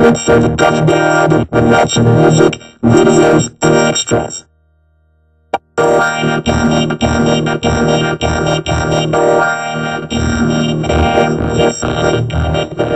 Look for the Gummy album with lots of music, videos, and extras. I'm a gummy, gummy, gummy, gummy, gummy, I'm a gummy bear. Yes, I'm a gummy bear.